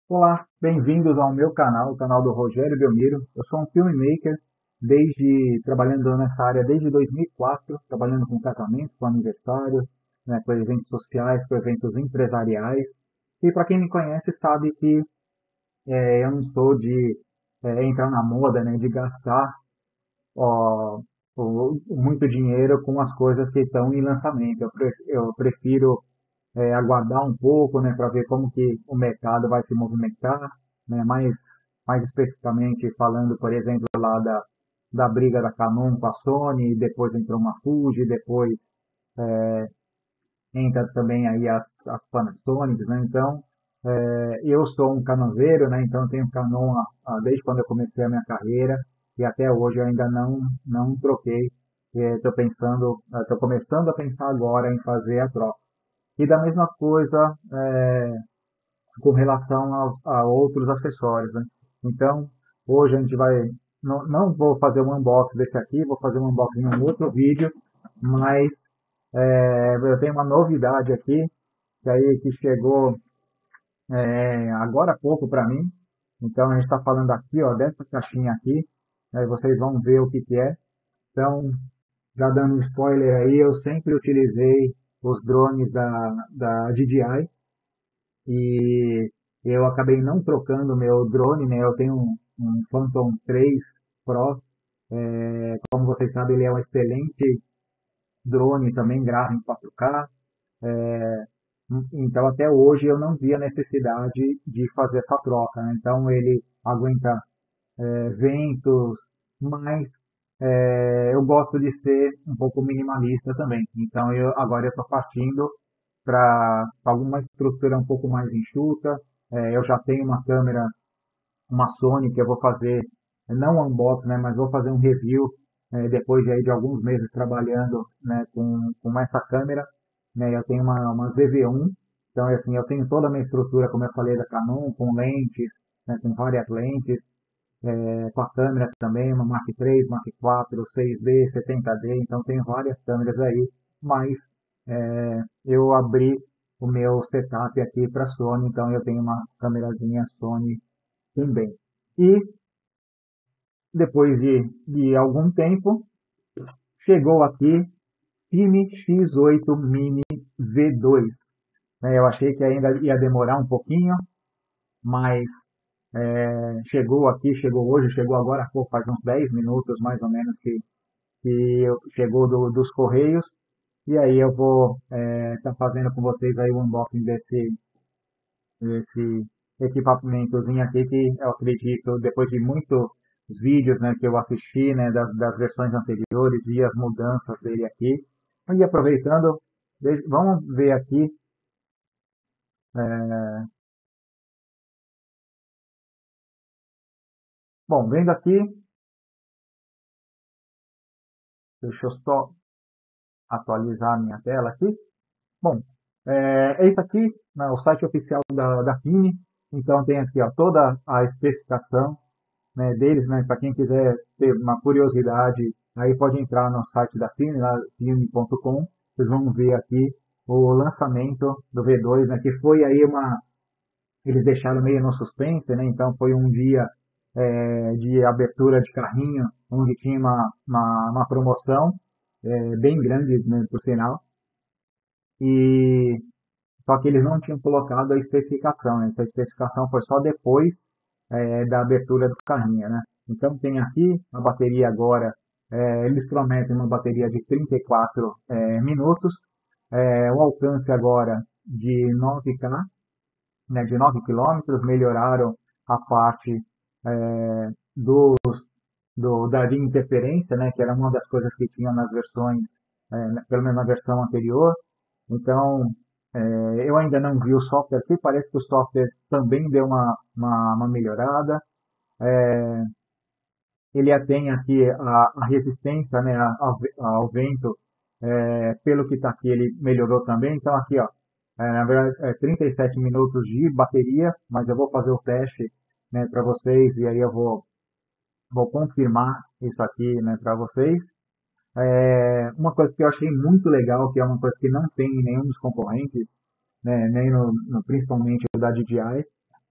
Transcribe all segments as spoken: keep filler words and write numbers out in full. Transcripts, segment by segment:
Olá, bem-vindos ao meu canal, o canal do Rogério Belmiro. Eu sou um filmmaker, desde trabalhando nessa área desde dois mil e quatro, trabalhando com casamentos, com aniversários, né, com eventos sociais, com eventos empresariais. E para quem me conhece sabe que eh, eu não sou de eh, entrar na moda, né, de gastar ó, o- muito dinheiro com as coisas que estão em lançamento. Eu, pre- eu prefiro é, aguardar um pouco, né, para ver como que o mercado vai se movimentar, né, mais, mais especificamente falando, por exemplo, lá da, da briga da Canon com a Sony, depois entrou uma Fuji, depois entra também aí as, as Panasonic, né, então é, eu sou um canozeiro, né, então eu tenho Canon a- a- desde quando eu comecei a minha carreira e até hoje eu ainda não, não troquei, estou pensando, estou começando a pensar agora em fazer a troca. E da mesma coisa, é, com relação aos- a, outros acessórios, né? Então, hoje a gente vai, não, não vou fazer um unboxing desse aqui, vou fazer um unboxing em um outro vídeo, mas é, eu tenho uma novidade aqui, que aí que chegou é, agora há pouco para mim. Então, a gente está falando aqui, ó, dessa caixinha aqui, aí vocês vão ver o que que é. Então, já dando um spoiler aí, eu sempre utilizei os drones da, da D J I, e eu acabei não trocando o meu drone, né? Eu tenho um, um Phantom três Pro, é, como vocês sabem, ele é um excelente drone, também grava em quatro K, então até hoje eu não vi a necessidade de fazer essa troca, né? Então ele aguenta é, ventos, mas é, eu gosto de ser um pouco minimalista também. Então eu agora eu estou partindo para alguma estrutura um pouco mais enxuta. É, eu já tenho uma câmera, uma Sony, que eu vou fazer, não um unboxing, né, mas vou fazer um review é, depois de, aí, de alguns meses trabalhando, né, com, com essa câmera. Né, eu tenho uma, uma Z V um, então é assim, eu tenho toda a minha estrutura, como eu falei, da Canon, com lentes, né, com várias lentes, é, com a câmera também, uma Mark três, Mark quatro, seis D, setenta D, então tenho várias câmeras aí, mas é, eu abri o meu setup aqui para Sony, então eu tenho uma câmerazinha Sony também. E depois de, de algum tempo, chegou aqui Cine X oito Mini V dois. Né, eu achei que ainda ia demorar um pouquinho, mas é, chegou aqui, chegou hoje, chegou agora há pouco, faz uns dez minutos mais ou menos que, que chegou do, dos Correios. E aí eu vou estar é, tá fazendo com vocês aí o unboxing desse, desse equipamentozinho aqui que eu acredito, depois de muitos vídeos, né, que eu assisti, né, das, das versões anteriores, e as mudanças dele aqui. E aproveitando, vamos ver aqui. É, bom, vendo aqui, deixa eu só atualizar a minha tela aqui. Bom, é, é isso aqui, né, o site oficial da, da Fini. Então tem aqui ó, toda a especificação, né, deles, né, para quem quiser ter uma curiosidade, aí pode entrar no site da Fini, lá, fini ponto com. Vocês vão ver aqui o lançamento do V dois, né, que foi aí uma, eles deixaram meio no suspense, né, então foi um dia é, de abertura de carrinho, onde tinha uma, uma, uma promoção é, bem grande, né, por sinal, e só que eles não tinham colocado a especificação, né? Essa especificação foi só depois é, da abertura do carrinho, né? Então tem aqui a bateria agora, é, eles prometem uma bateria de trinta e quatro é, minutos, é, o alcance agora de nove K, né, de nove quilômetros, melhoraram a parte é, do, do, da de interferência, né, que era uma das coisas que tinha nas versões, é, pelo menos na versão anterior. Então, é, eu ainda não vi o software aqui, parece que o software também deu uma, uma, uma melhorada. Ele tem aqui a, a resistência, né, ao, ao vento, é, pelo que está aqui, ele melhorou também. Então, aqui, ó, é, na verdade, é trinta e sete minutos de bateria, mas eu vou fazer o teste, né, para vocês e aí eu vou, vou confirmar isso aqui, né, para vocês. É, uma coisa que eu achei muito legal, que é uma coisa que não tem em nenhum dos concorrentes, né, nem no, no, principalmente o da D J I,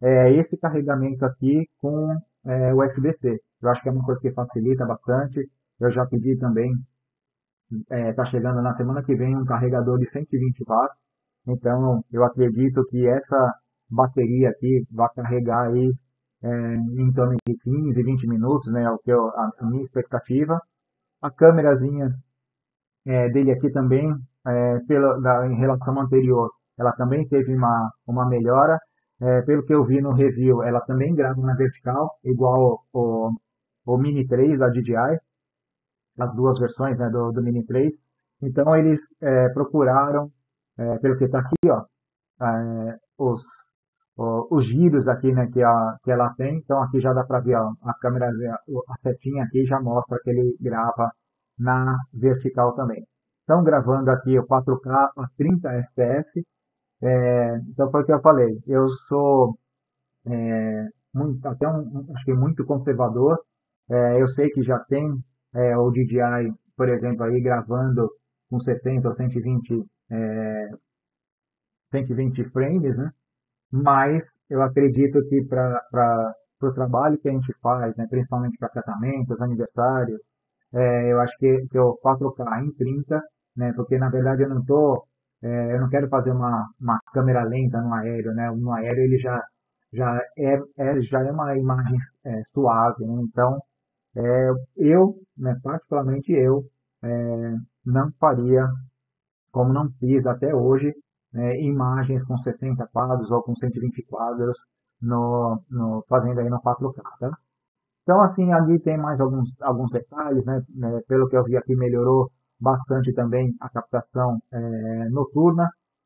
é esse carregamento aqui com é, U S B-C. Eu acho que é uma coisa que facilita bastante. Eu já pedi também, está chegando na semana que vem um carregador de cento e vinte watts. Então, eu acredito que essa bateria aqui vai carregar aí é, em torno de quinze, vinte minutos, né? É o que eu, a, a minha expectativa. A câmerazinha é, dele aqui também, é, pela, da, em relação ao anterior, ela também teve uma, uma melhora. É, pelo que eu vi no review, ela também grava na vertical, igual o, o Mini três da D J I, as duas versões, né, do, do Mini três. Então eles é, procuraram, é, pelo que está aqui, ó, é, os, o- os giros aqui, né, que, a, que ela tem. Então aqui já dá para ver, ó, a câmera, a setinha aqui já mostra que ele grava na vertical também. Então gravando aqui o quatro K a trinta F P S. É, então foi o que eu falei. Eu sou é, muito, até um, um- acho que muito conservador. É, eu sei que já tem é, o D J I, por exemplo, aí gravando com sessenta ou cento e vinte, é, cento e vinte frames, né? Mas eu acredito que para o trabalho que a gente faz, né, principalmente para casamentos, aniversários, é, eu acho que, que o quatro K em trinta, né, porque na verdade eu não tô, é, eu não quero fazer uma, uma câmera lenta no aéreo, né, no aéreo ele já, já, é, é, já é uma imagem é, suave, né, então é, eu, né, particularmente eu, é, não faria como não fiz até hoje, né, imagens com sessenta quadros ou com cento e vinte quadros no, no, fazendo aí no quatro K, tá? Então, assim, ali tem mais alguns, alguns detalhes, né? né, Pelo que eu vi aqui, melhorou bastante também a captação é, noturna.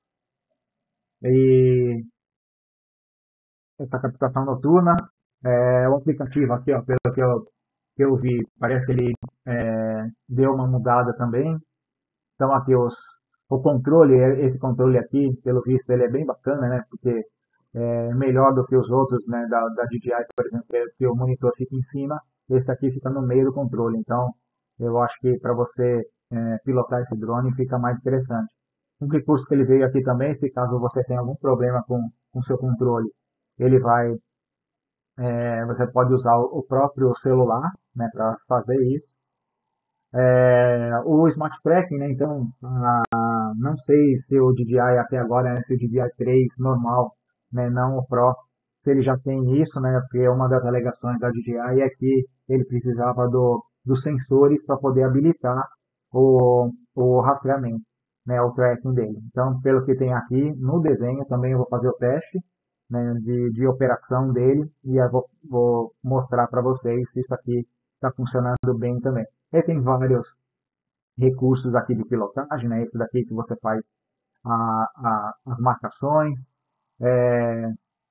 E essa captação noturna, é, o aplicativo aqui, ó, pelo que eu, que eu vi, parece que ele é, deu uma mudada também. Então aqui os, o controle, esse controle aqui, pelo visto, ele é bem bacana, né? Porque é melhor do que os outros, né? Da, da D J I, por exemplo, que o monitor fica em cima, esse aqui fica no meio do controle. Então, eu acho que para você é, pilotar esse drone fica mais interessante. Um recurso que ele veio aqui também, se caso você tenha algum problema com o seu controle, ele vai, é, você pode usar o próprio celular, né, para fazer isso. É, o Smart Tracking, né? Então, ah, não sei se o D J I até agora, né, se o D J I três normal, né, não o Pro, se ele já tem isso, né? Porque uma das alegações da D J I é que ele precisava do, dos sensores para poder habilitar o, o rastreamento, né, o tracking dele. Então, pelo que tem aqui no desenho, também eu vou fazer o teste, né, de, de operação dele e eu vou, vou mostrar para vocês se isso aqui está funcionando bem também. Ele tem vários recursos aqui de pilotagem, né? Esse daqui que você faz a, a, as marcações. É,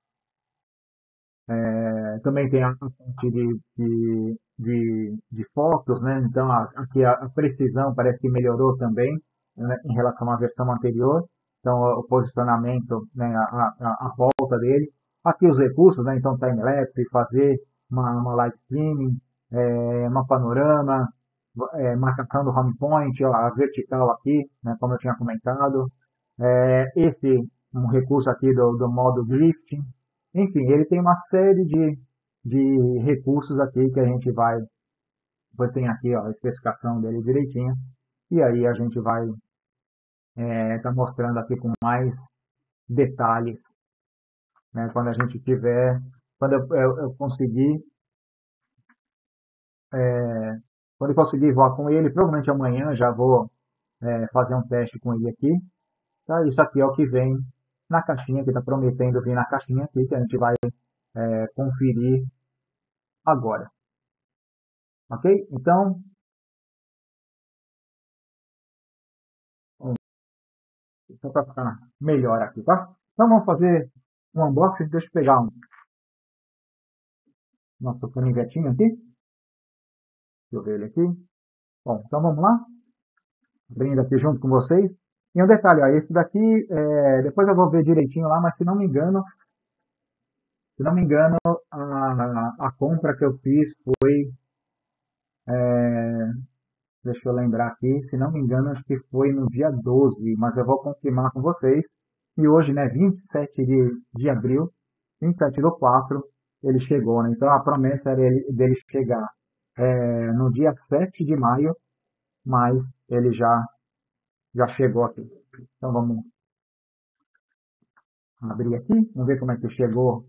é, também tem a parte de, de, de, de fotos, né? Então a, aqui a, a precisão parece que melhorou também, né, em relação à versão anterior. Então o posicionamento, né, a, a, a volta dele. Aqui os recursos, né? Então time-lapse, fazer uma, uma live streaming, é, uma panorama, é, marcação do home point, ó, a vertical aqui, né, como eu tinha comentado. É, esse um recurso aqui do, do modo drifting. Enfim, ele tem uma série de, de recursos aqui que a gente vai, depois tem aqui ó, a especificação dele direitinho, e aí a gente vai estar é, tá mostrando aqui com mais detalhes, né, quando a gente tiver, quando eu, eu, eu conseguir, é, quando eu conseguir voar com ele, provavelmente amanhã já vou é, fazer um teste com ele aqui. Tá? Isso aqui é o que vem na caixinha, que está prometendo vir na caixinha aqui, que a gente vai é, conferir agora. Ok? Então, só para ficar melhor aqui, tá? Então vamos fazer um unboxing. Deixa eu pegar um nosso canivetinho aqui. Deixa eu ver ele aqui. Bom, então vamos lá. Abrindo aqui junto com vocês. E um detalhe, ó, esse daqui, é, depois eu vou ver direitinho lá, mas se não me engano, se não me engano, a, a compra que eu fiz foi, é, deixa eu lembrar aqui, se não me engano, acho que foi no dia doze, mas eu vou confirmar com vocês. E hoje, né, vinte e sete de, de abril, vinte e sete do quatro, ele chegou, né? Então a promessa era ele- dele chegar é, no dia sete de maio, mas ele já, já chegou aqui. Então vamos abrir aqui, vamos ver como é que chegou,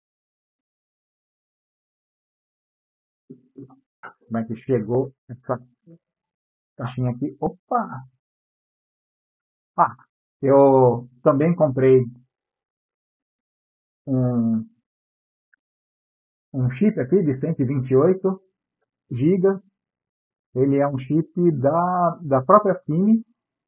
como é que chegou essa caixinha aqui. Opa! Ah, eu também comprei um, um chip aqui de cento e vinte e oito gigas. Ele é um chip da, da própria Fini.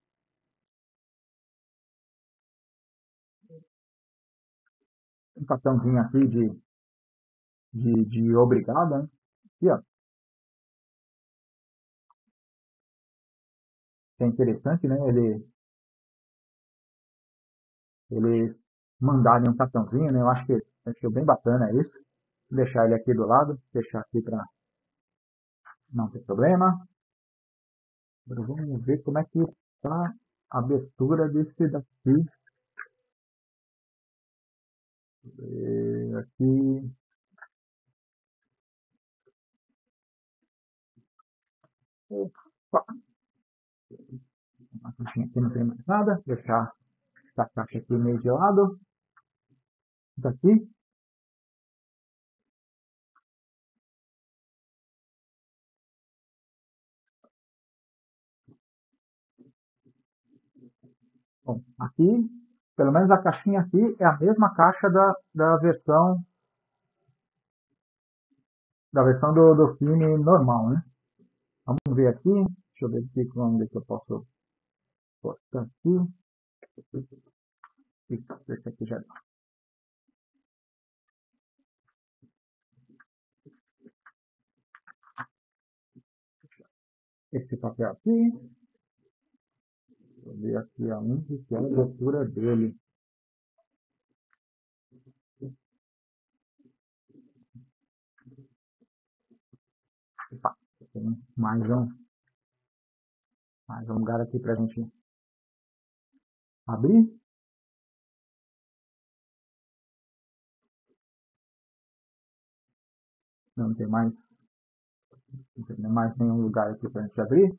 Um cartãozinho aqui de, de, de obrigado, né? Aqui, ó. Que é interessante, né? Ele, eles mandarem um cartãozinho, né? Eu acho que achei bem bacana isso. Vou deixar ele aqui do lado, deixar aqui para não ter problema. Agora vamos ver como é que está a abertura desse daqui. E aqui. Opa, a caixinha aqui não tem mais nada. Deixar essa caixa aqui meio de lado. Daqui. Bom, aqui, pelo menos a caixinha aqui é a mesma caixa da, da versão da versão do, do filme normal, né? Vamos ver aqui. Deixa eu ver aqui como é que eu posso botar aqui. Isso, esse aqui já dá. Esse papel aqui. Vou ver aqui aonde que é a abertura dele. Opa, tem mais um, mais um lugar aqui pra gente abrir. Não tem mais, não tem mais nenhum lugar aqui pra gente abrir.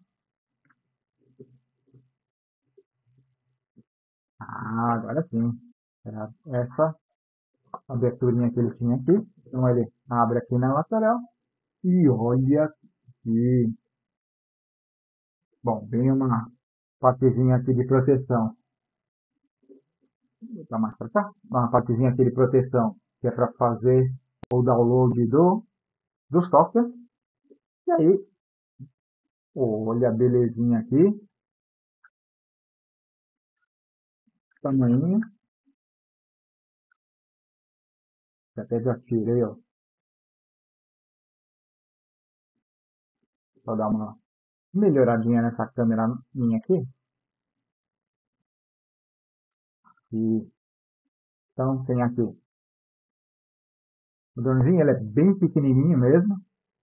Ah, agora sim. Era essa aberturinha que ele tinha aqui. Então ele abre aqui na lateral. E olha aqui. Bom, vem uma partezinha aqui de proteção. Vou botar mais para cá. Uma partezinha aqui de proteção, que é para fazer o download do, do software. E aí, olha a belezinha aqui. Tamanho. Até já tirei, ó. Vou dar uma melhoradinha nessa câmera minha aqui. E, então, tem aqui o dronezinho, ele é bem pequenininho mesmo.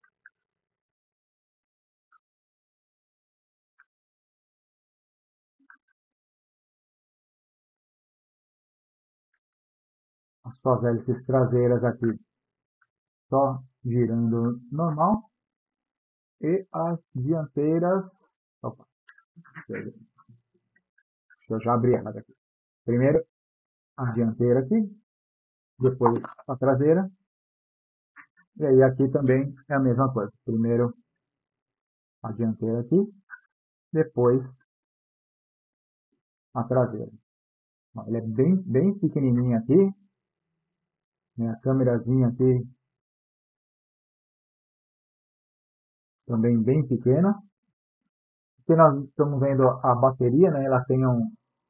As suas hélices traseiras aqui só girando normal. E as dianteiras. Opa, deixa eu já abrir ela aqui. Primeiro a dianteira aqui, depois a traseira. E aí aqui também é a mesma coisa. Primeiro a dianteira aqui, depois a traseira. Ele é bem, bem pequenininho aqui. Né? A câmerazinha aqui também bem pequena. Aqui nós estamos vendo a bateria, né? Ela tem um,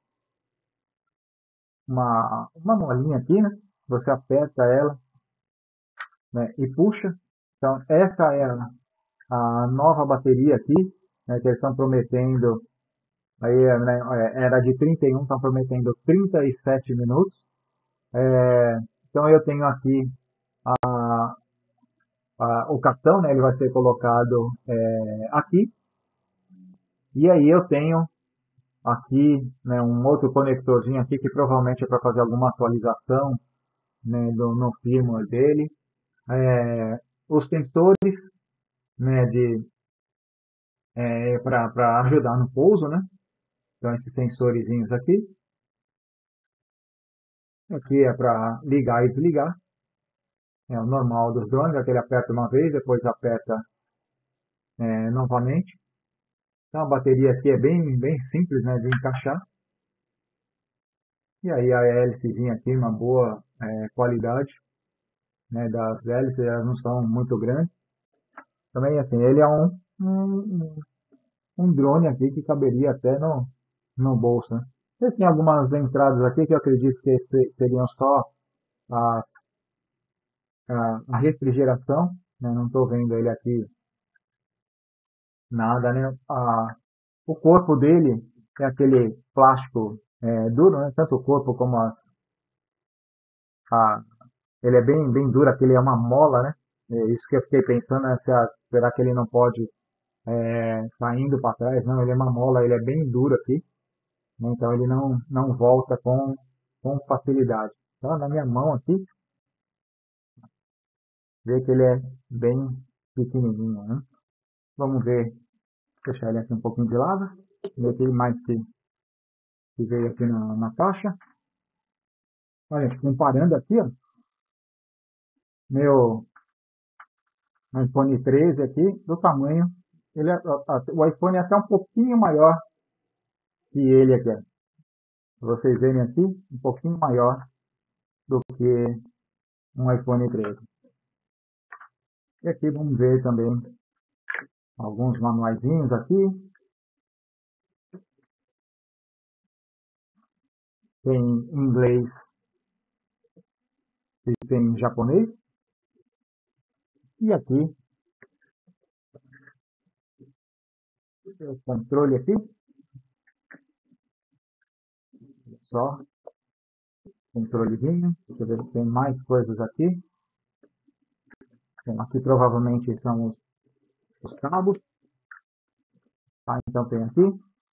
uma, uma molinha aqui, né? Você aperta ela, né? E puxa. Então essa é a, a nova bateria aqui, né? Que eles estão prometendo. Aí, né, era de trinta e um, estão prometendo trinta e sete minutos. É, então eu tenho aqui a, o cartão, né, ele vai ser colocado é, aqui. E aí eu tenho aqui, né, um outro conectorzinho aqui que provavelmente é para fazer alguma atualização né, do, no firmware dele. É, os sensores, né, de é, para ajudar no pouso, né? Então esses sensorizinhos aqui, aqui é para ligar e desligar, é o normal dos drones, aquele aperta uma vez, depois aperta é, novamente. Então a bateria aqui é bem bem simples, né, de encaixar. E aí a hélicezinha aqui, uma boa é, qualidade, né, das hélices, elas não são muito grandes. Também assim, ele é um, um, um drone aqui que caberia até no, no bolso, né? Ele tem algumas entradas aqui que eu acredito que seriam só as, a, a refrigeração, né? Não estou vendo ele aqui nada, né? A, o corpo dele é aquele plástico é, duro, né? Tanto o corpo como as, a, ele é bem, bem duro, aquele é uma mola, né? É isso que eu fiquei pensando, né? Se a, será que ele não pode é, saindo para trás? Não, ele é uma mola, ele é bem duro aqui, né? Então ele não, não volta com, com facilidade. Então na minha mão aqui, vê que ele é bem pequenininho, né? Vamos ver, deixar ele aqui um pouquinho de lado, ver aquele mais que, que veio aqui na, na caixa. Olha, comparando aqui, ó, meu iPhone treze aqui, do tamanho, ele é, o iPhone é até um pouquinho maior que ele aqui, ó. Vocês verem aqui, um pouquinho maior do que um iPhone treze. E aqui vamos ver também alguns manuaizinhos aqui. Tem em inglês e tem em japonês. E aqui, o controle aqui, só, controlezinho. Deixa eu ver se tem mais coisas aqui. Bom, aqui provavelmente são os, os cabos. Tá, então tem aqui.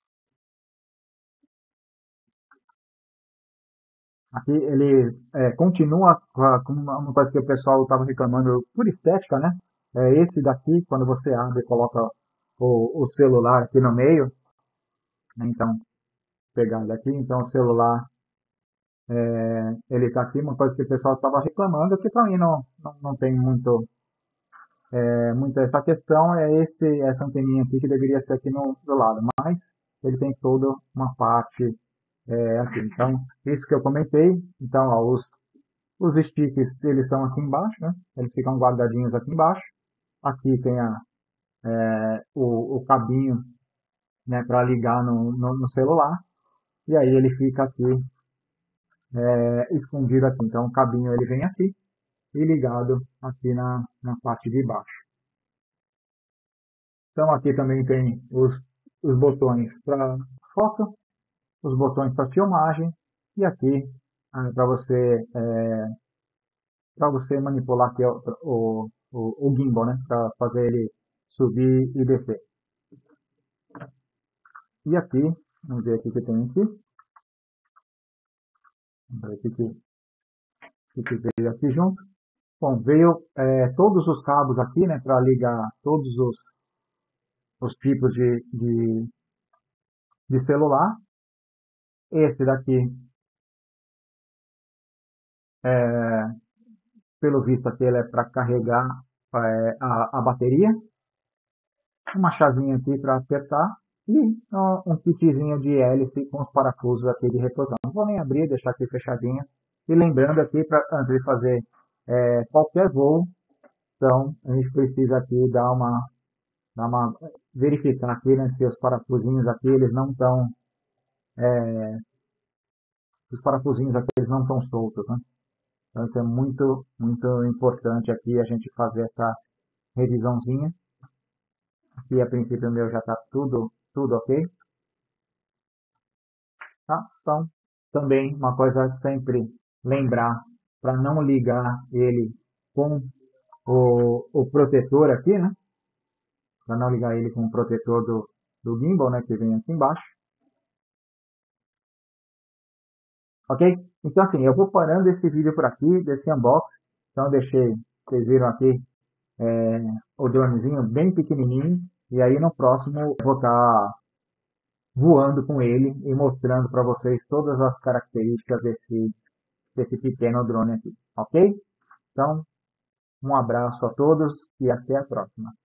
Aqui ele é, continua com uma coisa que o pessoal estava reclamando por estética, né? É esse daqui, quando você abre e coloca o, o celular aqui no meio, né? Então, pegar ele aqui, então o celular, é, ele está aqui, uma coisa que o pessoal estava reclamando, que para mim não, não, não tem muito, é, muito essa questão, é esse, essa anteninha aqui que deveria ser aqui no, do lado, mas ele tem toda uma parte é, aqui. Então, isso que eu comentei, então, ó, os Os sticks, eles estão aqui embaixo, né? Eles ficam guardadinhos aqui embaixo. Aqui tem a, é, o, o cabinho, né, para ligar no, no, no celular. E aí ele fica aqui é, escondido aqui. Então o cabinho ele vem aqui e ligado aqui na, na parte de baixo. Então aqui também tem os, os botões para foto, os botões para filmagem e aqui ah, para você é, para você manipular aqui o, o, o, o gimbal, né? Para fazer ele subir e descer. E aqui, vamos ver aqui que tem aqui. Vamos ver o que, que veio aqui junto. Bom, veio é, todos os cabos aqui, né? Para ligar todos os, os tipos de, de, de celular. Esse daqui, é, pelo visto aqui, ele é para carregar é, a, a bateria. Uma chavinha aqui para apertar e ó, um kitzinho de hélice com os parafusos aqui de reposição. Não vou nem abrir, deixar aqui fechadinho. E lembrando aqui, pra, antes de fazer é, qualquer voo, então a gente precisa aqui dar uma, dar uma verificar aqui, né, se os parafusinhos aqui eles não estão, é, os parafusinhos aqui eles não estão soltos, né? Então isso é muito, muito importante aqui a gente fazer essa revisãozinha. Aqui a princípio o meu já está tudo, tudo ok. Tá? Então, também uma coisa a sempre lembrar para não ligar ele com o, o protetor aqui, né? Para não ligar ele com o protetor do, do gimbal, né? Que vem aqui embaixo. ok? Então, assim, eu vou parando esse vídeo por aqui, desse unboxing. Então, eu deixei, vocês viram aqui, é, o dronezinho bem pequenininho. E aí, no próximo, eu vou estar voando com ele e mostrando para vocês todas as características desse, desse pequeno drone aqui, ok? Então, um abraço a todos e até a próxima.